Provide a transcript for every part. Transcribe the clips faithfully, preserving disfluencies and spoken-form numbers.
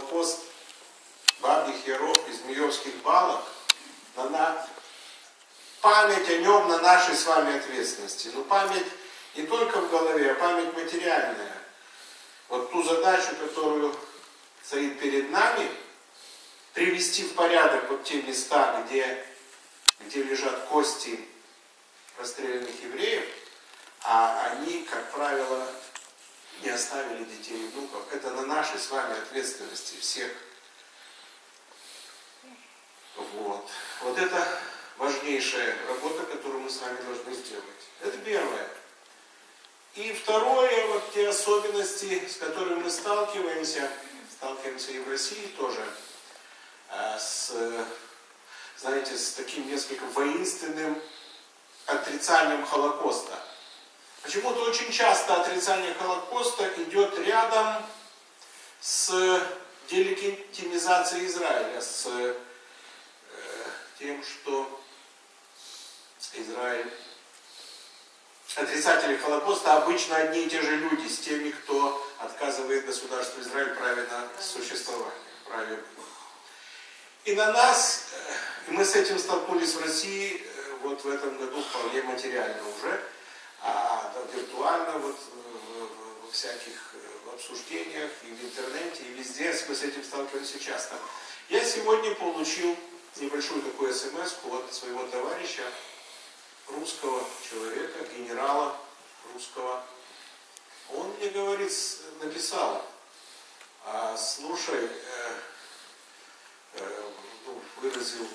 Холокост Бабьих Яров и Змеевских балок, на, на память о нем на нашей с вами ответственности. Но память не только в голове, а память материальная. Вот ту задачу, которую стоит перед нами, привести в порядок вот те места, где, где лежат кости расстрелянных евреев, а они, как правило, не оставили детей и внуков. Это на нашей с вами ответственности всех. Вот. Вот это важнейшая работа, которую мы с вами должны сделать. Это первое. И второе, вот те особенности, с которыми мы сталкиваемся, сталкиваемся и в России тоже, с, знаете, с таким несколько воинственным отрицанием Холокоста. Почему-то очень часто отрицание Холокоста идет рядом с делегитимизацией Израиля, с э, тем, что Израиль... Отрицатели Холокоста обычно одни и те же люди, с теми, кто отказывает государству Израиль праве на существование, праве. И на нас, и мы с этим столкнулись в России вот в этом году вполне материально уже, а виртуально вот во всяких обсуждениях и в интернете, и везде мы с этим сталкиваемся часто. Я сегодня получил небольшую такую смс-ку от своего товарища, русского человека, генерала русского. Он мне говорит, написал, слушай, э, э, ну, выразил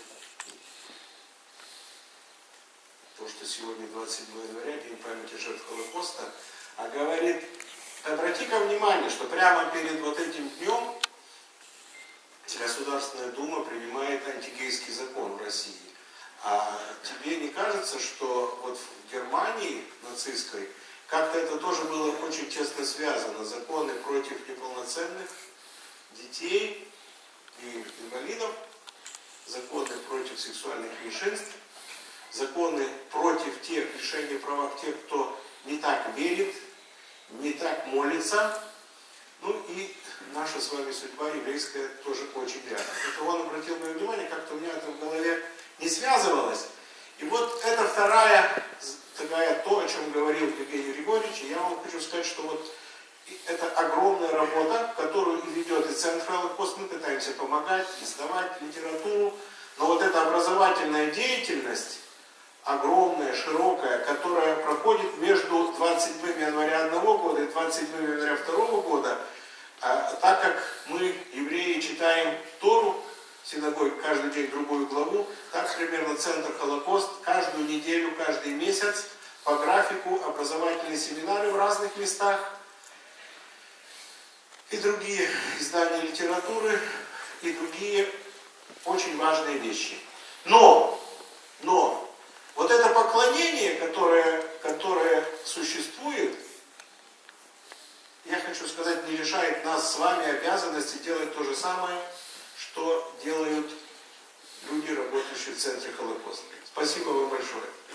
то, что сегодня двадцать седьмого января, День памяти жертв Холокоста, а говорит, обрати-ка внимание, что прямо перед вот этим днем Государственная Дума принимает антигейский закон в России. А тебе не кажется, что вот в Германии нацистской как-то это тоже было очень тесно связано? Законы против неполноценных детей и инвалидов, законы против сексуальных меньшинств, законы против тех, лишения прав тех, кто не так верит, не так молится. Ну и наша с вами судьба еврейская тоже очень рядом. Это он обратил мое внимание, как-то у меня это в голове не связывалось. И вот это вторая, такая, то, о чем говорил Евгений Григорьевич, и я вам хочу сказать, что вот это огромная работа, которую ведет и Центр Холокост, мы пытаемся помогать, издавать литературу, но вот эта образовательная деятельность, огромная, широкая, которая проходит между двадцать седьмого января одного года и двадцать седьмого января второго года, а, так как мы, евреи, читаем Тору, синагоге каждый день другую главу, так примерно Центр Холокост каждую неделю, каждый месяц по графику образовательные семинары в разных местах и другие издания литературы и другие очень важные вещи. Но, но вот это поклонение, которое, которое существует, я хочу сказать, не лишает нас с вами обязанности делать то же самое, что делают люди, работающие в Центре Холокоста. Спасибо вам большое.